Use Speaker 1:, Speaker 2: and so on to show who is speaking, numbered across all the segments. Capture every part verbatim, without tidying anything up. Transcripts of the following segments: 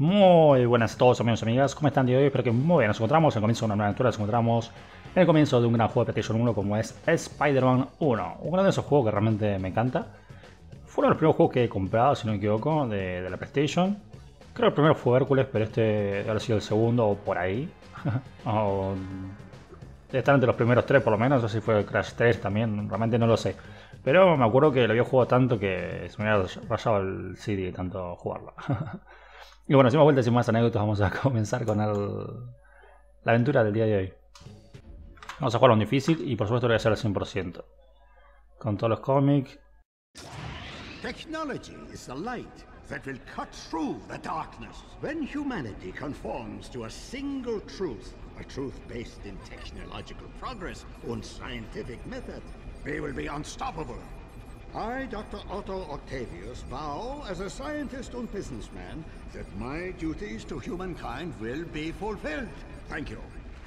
Speaker 1: Muy buenas a todos amigos y amigas, ¿cómo están de hoy? Espero que muy bien. Nos encontramos en el comienzo de una nueva aventura, nos encontramos en el comienzo de un gran juego de PlayStation uno como es Spider-Man uno. Uno de esos juegos que realmente me encanta. Fue uno de los primeros juegos que he comprado, si no me equivoco, de, de la PlayStation. Creo que el primero fue Hércules, pero este debe haber sido el segundo o por ahí. o, debe estar entre los primeros tres por lo menos, no sé si fue Crash tres también, realmente no lo sé. Pero me acuerdo que lo había jugado tanto que se me había rayado el C D de tanto jugarlo. Y bueno, sin más vueltas y más anécdotas, vamos a comenzar con el, la aventura del día de hoy. Vamos a jugarlo en difícil y por supuesto lo voy a hacer al cien por ciento. Con todos los cómics.
Speaker 2: Technology is the light that will cut through the darkness. When humanity conforms to a single truth, a truth based in technological progress and scientific method, we will be unstoppable. I, Doctor Otto Octavius, vow as a scientist and businessman that my duties to humankind will be fulfilled. Thank you.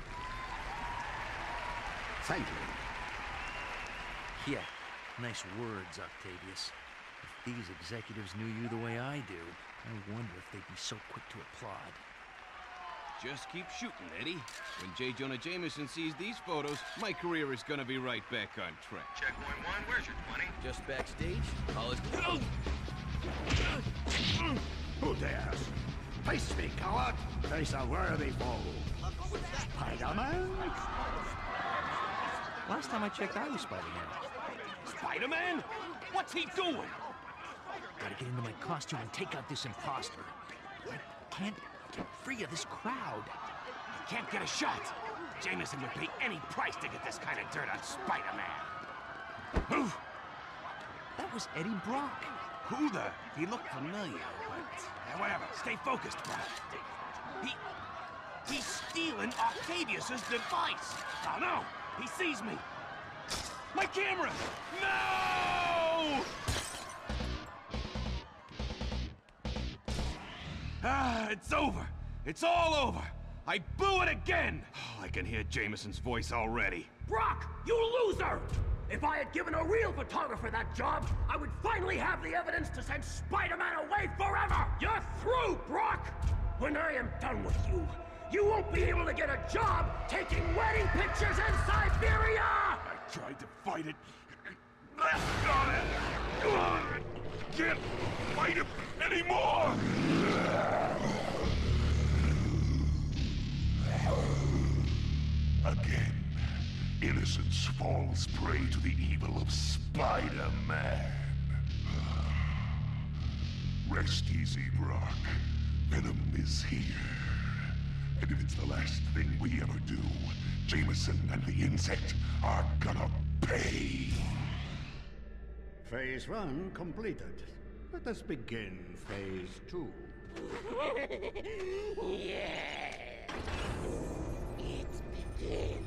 Speaker 2: Thank you.
Speaker 3: Yeah, nice words, Octavius. If these executives knew you the way I do, I wonder if they'd be so quick to applaud.
Speaker 4: Just keep shooting, Eddie. When J. Jonah Jameson sees these photos, my career is gonna be right back on track.
Speaker 5: Checkpoint one, where's your twenty?
Speaker 4: Just backstage, all is...
Speaker 2: Who dares? Face me, coward! Face a worthy foe. Spider-Man?
Speaker 3: Last time I checked, I was Spider-Man.
Speaker 4: Spider-Man? What's he doing?
Speaker 3: Gotta get into my costume and take out this imposter. I can't get free of this crowd.
Speaker 4: Can't get a shot. Jameson would pay any price to get this kind of dirt on Spider-Man.
Speaker 3: That was Eddie Brock.
Speaker 4: Who the? He looked familiar, but eh, whatever. Stay focused, Brock. He... He's stealing Octavius's device. Oh, no! He sees me. My camera! No! Ah, it's over. It's all over. I blew it again. Oh, I can hear Jameson's voice already.
Speaker 5: Brock, you loser! If I had given a real photographer that job, I would finally have the evidence to send Spider-Man away forever! You're through, Brock! When I am done with you, you won't be able to get a job taking wedding pictures in Siberia!
Speaker 4: I tried to fight it. Can't fight it anymore!
Speaker 6: Again, innocence falls prey to the evil of Spider-Man. Rest easy, Brock. Venom is here. And if it's the last thing we ever do, Jameson and the insect are gonna pay.
Speaker 2: Phase one completed. Let us begin phase two.
Speaker 5: Yeah! It's begin.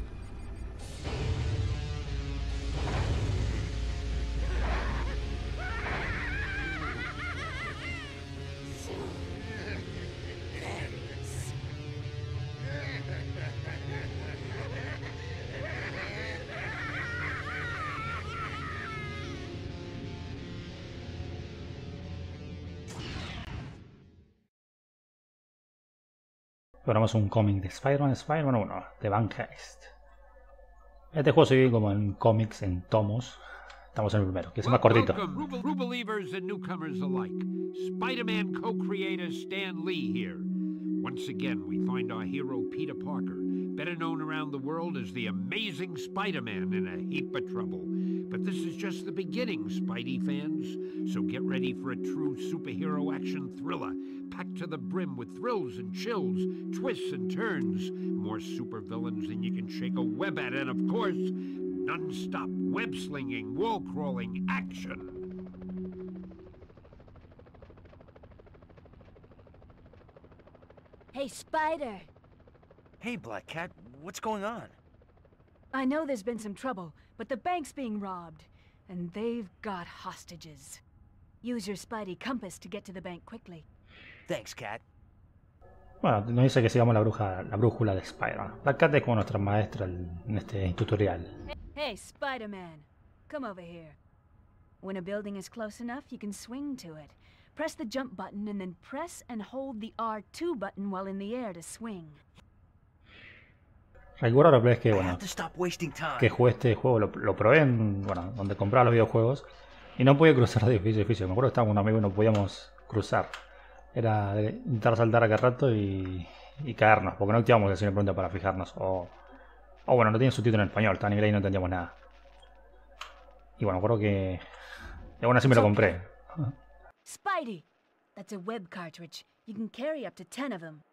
Speaker 1: Ponemos un cómic de Spider-Man, Spider-Man uno, de Van Heist. Este juego se divide como en cómics, en tomos. Estamos en el primero, que es el más cortito.
Speaker 7: Welcome, true believers and newcomers alike. Spider-Man co-creator Stan Lee here. Once again, we find our hero Peter Parker, better known around the world as the Amazing Spider-Man, in a heap of trouble. But this is just the beginning, Spidey fans. So get ready for a true superhero action thriller, packed to the brim with thrills and chills, twists and turns, more supervillains than you can shake a web at, and of course, non-stop web-slinging, wall-crawling action.
Speaker 8: Hey, Spider.
Speaker 3: Hey, Black Cat, what's going on?
Speaker 8: I know there's been some trouble, but the bank's being robbed, and they've got hostages. Use your Spidey compass to get to the bank quickly.
Speaker 3: Thanks, Cat.
Speaker 1: Bueno, nos dice que sigamos la, bruja, la brújula de Spider-Man. La Cat es como nuestra maestra en este tutorial.
Speaker 8: Hey, Spider-Man. Come over here. When a building is close enough, you can swing to it. Press the jump button and then press and hold the R two button while in the air to swing.
Speaker 1: Recuerdo la primera vez que,
Speaker 3: I
Speaker 1: bueno,
Speaker 3: have to stop wasting time.
Speaker 1: que jugué este juego, lo, lo probé en, bueno, donde compraba los videojuegos y no podía cruzar de edificio a edificio. Me acuerdo que estábamos con un amigo y no podíamos cruzar. Era de intentar saltar a cada rato y, y caernos, porque no activamos el signo de pregunta para fijarnos. O, o bueno, no tiene subtítulo en español, estaba en inglés y no entendíamos nada. Y bueno, me acuerdo que y aún así me lo compré.
Speaker 8: Spidey! That's a web cartridge. You can carry up to ten of them.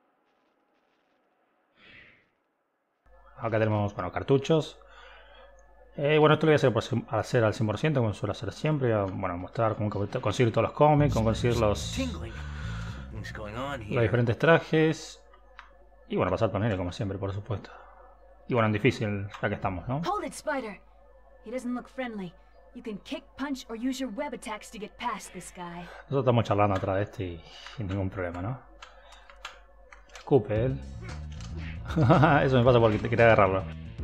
Speaker 1: Acá tenemos, bueno, cartuchos. Eh, bueno, esto lo voy a hacer, por, hacer al cien por ciento, como suelo hacer siempre. Voy a, bueno, mostrar cómo conseguir todos los cómics, cómo conseguir los, los diferentes trajes. Y bueno, pasar con él, como siempre, por supuesto. Y bueno, en difícil, ya que estamos, ¿no?
Speaker 8: Hold it, Spider! He doesn't look friendly. You can kick, punch, or use your web attacks to get past this guy.
Speaker 1: Nosotros estamos charlando atrás de este y sin ningún problema, ¿no? Escupe él. Eso me pasa porque quería agarrarlo.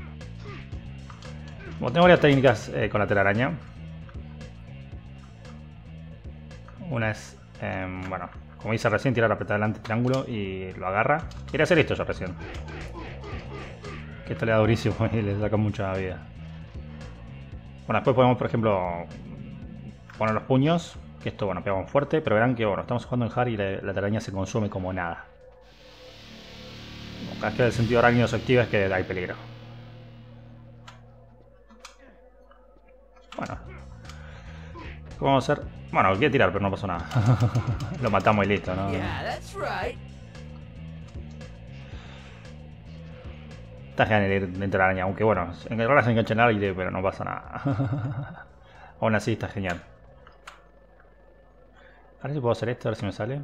Speaker 1: Bueno, tengo varias técnicas eh, con la telaraña. Una es, eh, bueno, como hice recién, tirar, apretar adelante, triángulo y lo agarra. Quería hacer esto yo recién. Que esto le da durísimo y le saca mucha vida. Bueno, después podemos, por ejemplo, poner los puños. Que esto, bueno, pegamos fuerte, pero verán que, bueno, estamos jugando en hard y la, la telaraña se consume como nada. Cada vez que el sentido arácnido se activa es que hay peligro. Bueno. ¿Qué vamos a hacer? Bueno, voy a tirar, pero no pasó nada. Lo matamos y listo, ¿no?
Speaker 3: Yeah, that's right.
Speaker 1: Está genial ir dentro de la araña, aunque bueno, en realidad se engancha en el aire, pero no pasa nada. Aún así está genial. A ver si puedo hacer esto, a ver si me sale.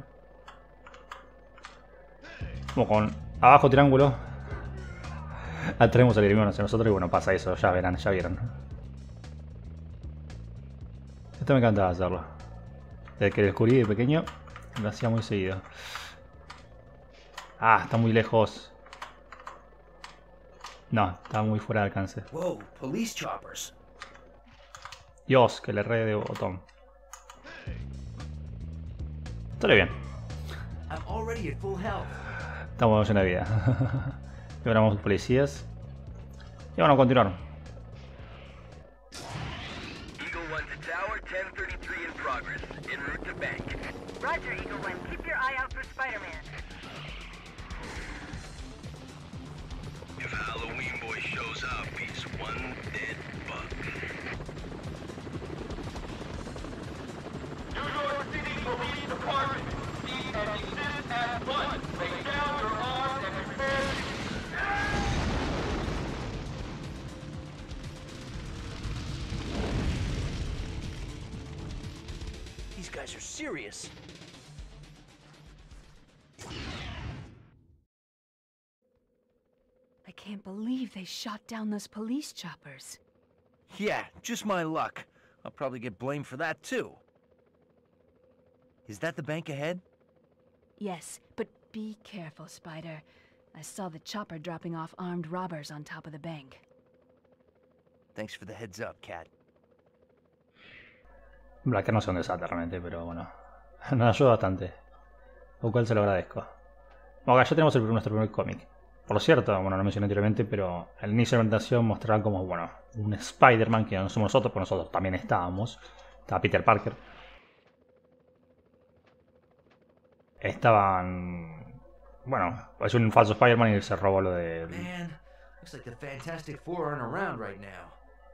Speaker 1: Como con abajo triángulo. Atraemos al enemigo hacia nosotros y bueno, pasa eso, ya verán, ya vieron. Esto me encantaba hacerlo. Desde que lo descubrí de pequeño, lo hacía muy seguido. Ah, está muy lejos. No, está muy fuera de alcance.
Speaker 3: Whoa, police choppers.
Speaker 1: Dios, que le re de botón. Estoy bien.
Speaker 3: I'm already at full health.
Speaker 1: Estamos llenos de vida. Logramos policías. Y bueno, a continuar.
Speaker 9: Eagle One to Tower, ten thirty-three in progress. En route to bank.
Speaker 10: Roger, Eagle One. Keep your eye out for Spider-Man.
Speaker 9: If Halloween Boy shows up, he's one dead bug.
Speaker 5: New York City Police Department. Cease and desist at once. Lay down your arms and prepare to...
Speaker 3: These guys are serious.
Speaker 8: I can't believe they shot down those police choppers.
Speaker 3: Yeah, just my luck. I'll probably get blamed for that too. Is that the bank ahead?
Speaker 8: Yes, but be careful, Spider. I saw the chopper dropping off armed robbers on top of the bank.
Speaker 3: Thanks for the heads up, Cat.
Speaker 1: La que no sé dónde salta realmente, pero bueno. Nos ayuda bastante. Lo cual se lo agradezco. Bueno, acá ya tenemos el, nuestro primer cómic. Por cierto, bueno, no lo mencioné anteriormente, pero al inicio de la presentación mostrarán como, bueno, un Spider-Man, que no somos nosotros, porque nosotros también estábamos. Estaba Peter Parker. Estaban... Bueno, es un falso Spider-Man y se robó lo de...
Speaker 3: Man, looks like the Fantastic Four aren't around right now.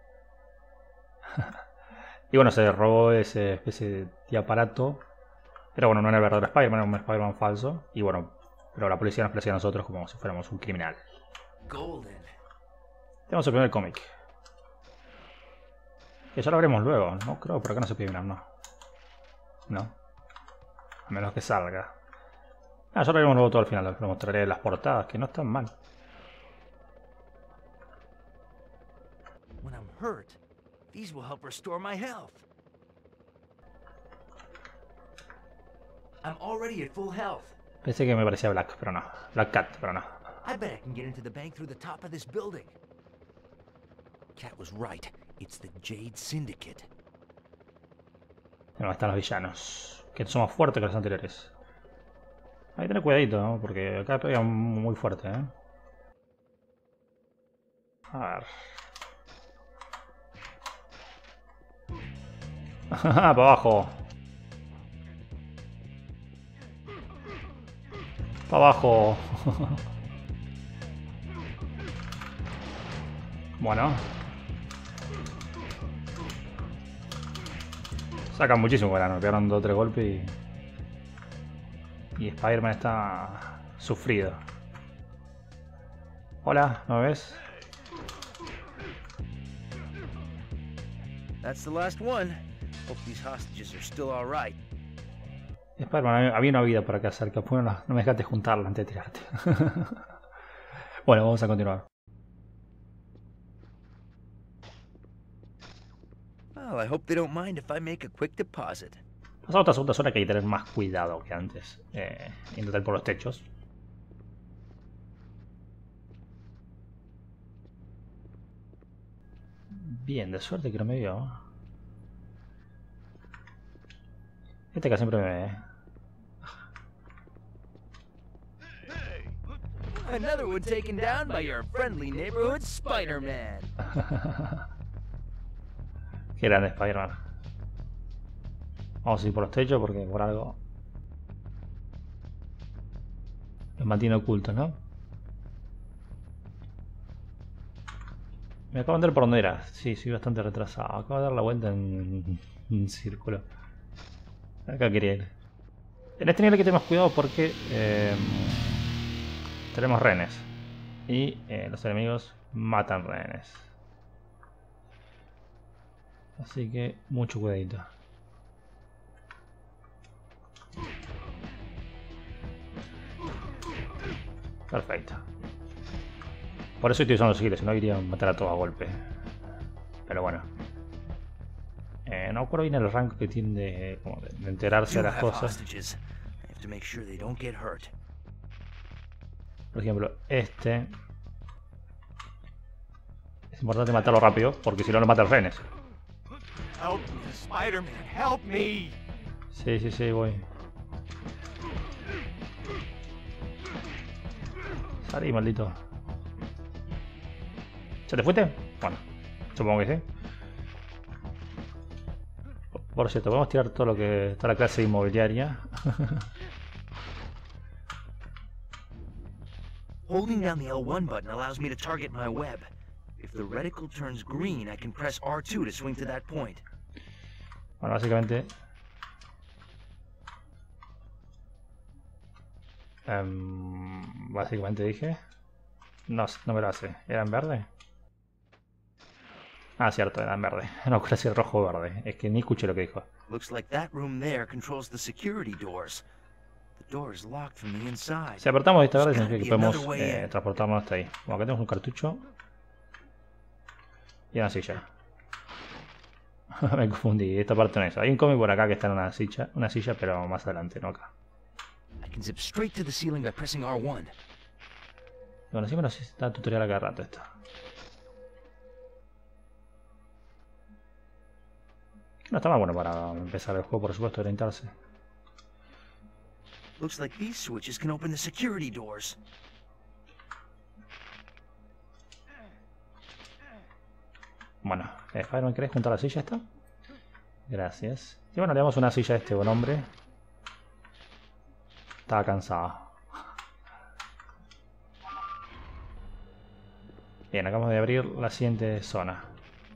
Speaker 1: Y bueno, se robó ese especie de aparato. Pero bueno, no era el verdadero Spider-Man, era un Spider-Man falso. Y bueno, pero la policía nos perseguía a nosotros como si fuéramos un criminal.
Speaker 3: Golden.
Speaker 1: Tenemos el primer cómic. Que ya lo veremos luego, ¿no? Creo que por acá no se puede mirar, ¿no? No. A menos que salga. Ah, ya lo veremos luego todo al final. Les mostraré las portadas, que no están mal.
Speaker 3: When I'm hurt, these will help restore my health. I'm already at full health.
Speaker 1: Pensé que me parecía Black, pero no. Black Cat, pero no.
Speaker 3: I bet I can get into the bank through the top of this building. Cat was right. It's the Jade Syndicate.
Speaker 1: No, están los villanos. Que son más fuertes que los anteriores. Hay que tener cuidadito, ¿no? Porque acá pega muy fuerte, ¿eh? A ver. Para abajo. Para abajo. Bueno. Sacan muchísimo verano. Me pegaron dos o tres golpes y... Y Spider-Man está... sufrido. Hola, ¿no me ves?
Speaker 3: That's the last one. Hope these hostages are still all right.
Speaker 1: Spider-Man, había una vida por acá cerca. Pues no, no me dejaste juntarla antes de tirarte. Bueno, vamos a continuar.
Speaker 3: Well, I hope they don't mind if I make a quick deposit.
Speaker 1: Pasar a otra segunda zona que hay que tener más cuidado que antes. Eh, intentar por los techos. Bien, de suerte que no me vio. Este que siempre me ve.
Speaker 3: Another one taken down by your friendly neighborhood Spider-Man.
Speaker 1: Qué grande Spider-Man. Vamos a ir por los techos porque por algo los mantiene ocultos, ¿no? Me acabo de ver por dónde era. Sí, soy bastante retrasado. Acabo de dar la vuelta en un círculo. Acá quería ir. En este nivel hay que tener más cuidado porque eh, tenemos rehenes. Y eh, los enemigos matan rehenes. Así que mucho cuidadito. Perfecto. Por eso estoy usando los siglos, si no iría a matar a todos a golpe. Pero bueno. Eh, no acuerdo bien el rango que tiene de, como de, de enterarse de las cosas. Por ejemplo, este. Es importante matarlo rápido, porque si no lo mata el rehenes.
Speaker 4: Help me, Spider-Man, help me.
Speaker 1: Sí, sí, sí, voy. Salí, maldito. ¿Se te fuiste? Bueno, supongo que sí. Por cierto, podemos tirar todo lo que... toda la clase inmobiliaria.
Speaker 3: Holding down the L one button allows me to target my web. If the reticle turns green, I can press R two to swing to that point.
Speaker 1: Bueno, básicamente... Um, básicamente dije... No, no me lo hace. ¿Era en verde? Ah, cierto, era en verde. No, creo que era rojo o verde. Es que ni escuché lo que dijo.
Speaker 3: Looks like that room there controls the security doors. The door is locked from the inside.
Speaker 1: Si apretamos esta verde significa que podemos eh, transportarnos hasta ahí. Bueno, acá tenemos un cartucho. Y una silla. Me confundí, esta parte no es. Hay un cómic por acá que está en una silla, una silla, pero más adelante, no acá.
Speaker 3: I can zip straight to the ceiling by pressing R one.
Speaker 1: Bueno, siempre nos está tutorial acá rato esto. No está más bueno para empezar el juego, por supuesto, orientarse.
Speaker 3: Looks like these switches can open the security doors.
Speaker 1: Bueno, eh, Spider-Man, ¿querés juntar la silla esta? Gracias. Y bueno, le damos una silla a este buen hombre. Estaba cansado. Bien, acabamos de abrir la siguiente zona.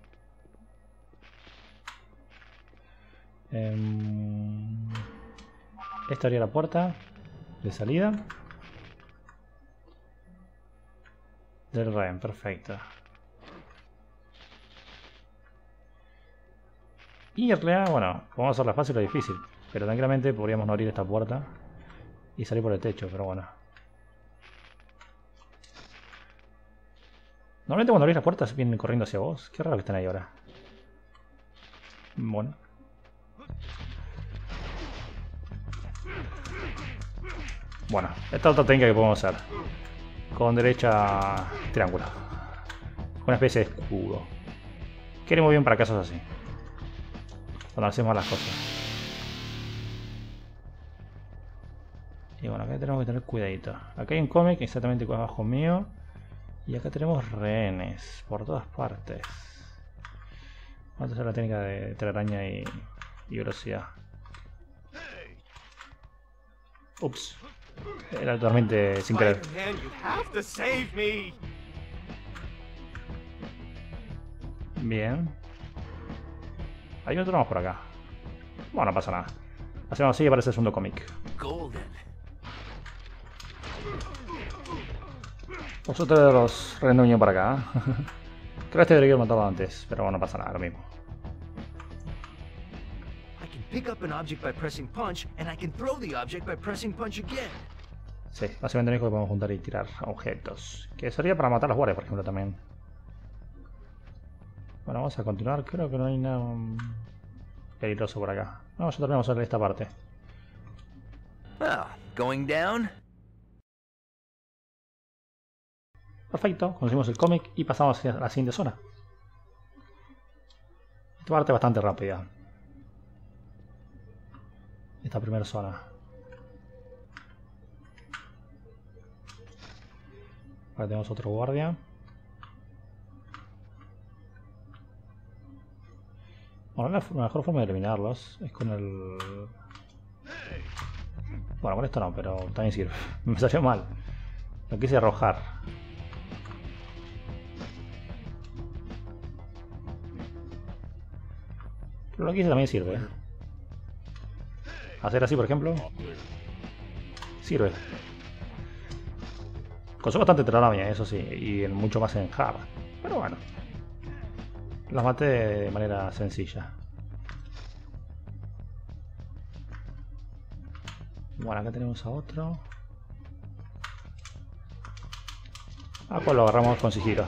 Speaker 1: Um, esta haría la puerta de salida del rehén, perfecto. Y en realidad, bueno, podemos hacerla fácil o difícil, pero tranquilamente podríamos no abrir esta puerta y salir por el techo, pero bueno. Normalmente cuando abrís las puertas vienen corriendo hacia vos. Qué raro que estén ahí ahora. Bueno. Bueno, esta otra técnica que podemos hacer. Con derecha triángulo. Una especie de escudo. Queda muy bien para casos así. Cuando hacemos las cosas. Y bueno, acá tenemos que tener cuidadito. Acá hay un cómic exactamente abajo mío. Y acá tenemos rehenes por todas partes. Vamos a hacer la técnica de telaraña y, y velocidad. Ups. Era totalmente sin querer.
Speaker 4: Spider-Man, you have to save me.
Speaker 1: Bien. Hay otro más por acá. Bueno, no pasa nada. Hacemos así y aparece el segundo cómic.
Speaker 3: Golden.
Speaker 1: Vosotros los renuño para acá. Creo que este debería haber matado antes, pero bueno, no pasa nada, lo mismo.
Speaker 3: I can pick up an object by pressing punch, and I can throw the object by pressing punch again.
Speaker 1: Sí, básicamente lo único que podemos juntar y tirar objetos. Que sería para matar a los guardias, por ejemplo, también. Bueno, vamos a continuar. Creo que no hay nada peligroso por acá. No, ya terminamos de esta parte.
Speaker 3: Well, going down.
Speaker 1: Perfecto, conocimos el cómic y pasamos a la siguiente zona. Esta parte es bastante rápida. Esta primera zona. Ahora tenemos otro guardia. Bueno, la, la mejor forma de eliminarlos es con el... Bueno, con esto no, pero también sirve. Me salió mal. Lo quise arrojar. Pero lo que hice también sirve. Hacer así, por ejemplo. Sirve. Consume bastante telaraña, eso sí. Y mucho más en hard. Pero bueno. Las maté de manera sencilla. Bueno, acá tenemos a otro. Ah, pues lo agarramos con sigilo.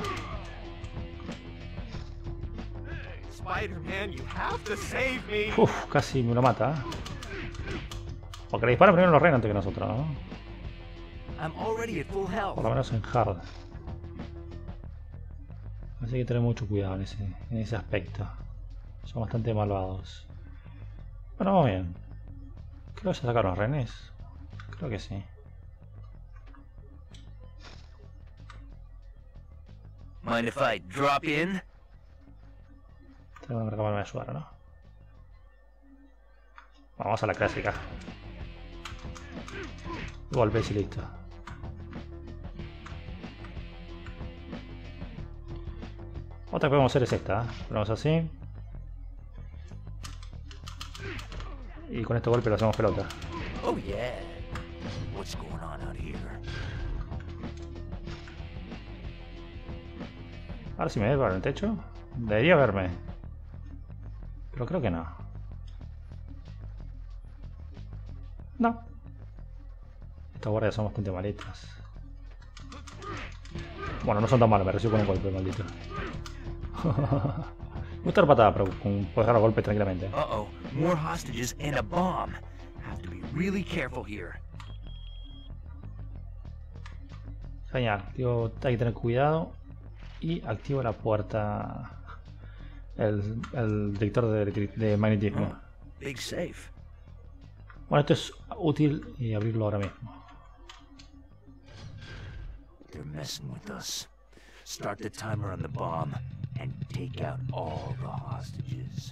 Speaker 4: Spider-Man, you have to save me.
Speaker 1: Uf, casi me lo mata. Porque le disparan primero los renos antes que nosotros, ¿no?
Speaker 3: I'm already at full health.
Speaker 1: Por lo menos en hard. Así que tener mucho cuidado en ese, en ese aspecto. Son bastante malvados. Bueno, vamos bien. Creo que se sacaron los renes. Creo que sí.
Speaker 3: Mind if I drop in?
Speaker 1: Tengo que acabarme de ayudar, ¿no? Vamos a la clásica. Golpes y listo. Otra que podemos hacer es esta. Ponemos así. Y con este golpe lo hacemos pelota.
Speaker 3: Oh yeah. What's going on out here?
Speaker 1: Ahora sí me ve para el techo. Debería verme. Pero creo que no. No. Estas guardias son bastante maletas. Bueno, no son tan malos, me recibo con un golpe, maldito. Me gusta la patada, pero puedo dejar los golpes tranquilamente.
Speaker 3: Uh-oh, more hostages and a bomb. Have to be really careful here.
Speaker 1: Genial, activo, hay que tener cuidado. Y activo la puerta. El, el detector de, de magnetismo.
Speaker 3: Oh, big safe.
Speaker 1: Bueno, esto es útil y abrirlo ahora mismo.
Speaker 3: They're messing with us. Start the timer on the bomb and take out all the hostages.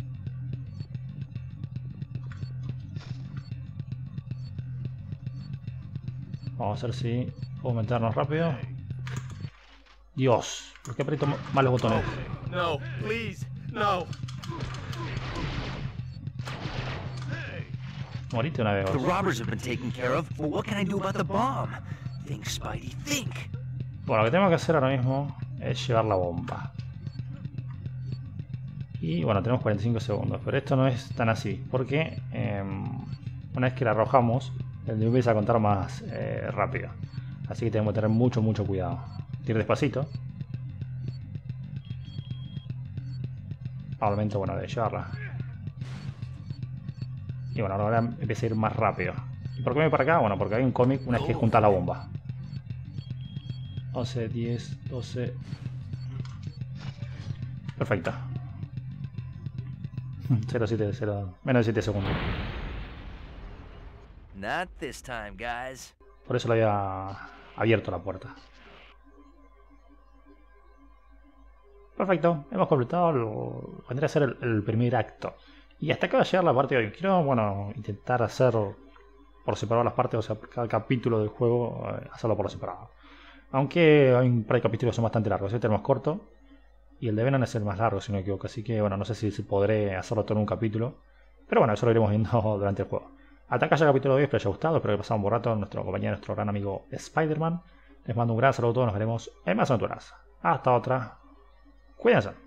Speaker 1: Vamos a ver si puedo meternos rápido. Dios, ¿por qué aprieto mal los botones?
Speaker 4: No, please, no.
Speaker 1: Morite una vez.
Speaker 3: The robbers have been taken care of, but what can I do about the bomb? Think, Spidey, think.
Speaker 1: Bueno, lo que tengo que hacer ahora mismo es llevar la bomba. Y bueno, tenemos cuarenta y cinco segundos, pero esto no es tan así, porque eh, una vez que la arrojamos, el nivel empieza a contar más eh, rápido. Así que tenemos que tener mucho, mucho cuidado. Ir despacito. Al momento, bueno, de llevarla. Y bueno, ahora empieza a ir más rápido. ¿Y por qué me voy para acá? Bueno, porque hay un cómic una vez que junta la bomba. once, diez, doce. Perfecto. cero, siete, cero. Menos de siete segundos.
Speaker 3: Not this time, guys.
Speaker 1: Por eso le había abierto la puerta. Perfecto, hemos completado lo vendría a ser el, el primer acto. Y hasta acá va a llegar la parte de hoy. Quiero, bueno, intentar hacer por separado las partes, o sea, por cada capítulo del juego, eh, hacerlo por separado. Aunque hay un par de capítulos que son bastante largos. Este es el más corto y el de Venom es el más largo, si no me equivoco. Así que, bueno, no sé si, si podré hacerlo todo en un capítulo. Pero bueno, eso lo iremos viendo durante el juego. Hasta acá ya el capítulo de hoy, espero que os haya gustado. Espero que pasado un buen rato nuestro compañero, nuestro gran amigo Spider-Man. Les mando un gran saludo a todos, nos veremos en más aventuras. Hasta otra. Cuídense.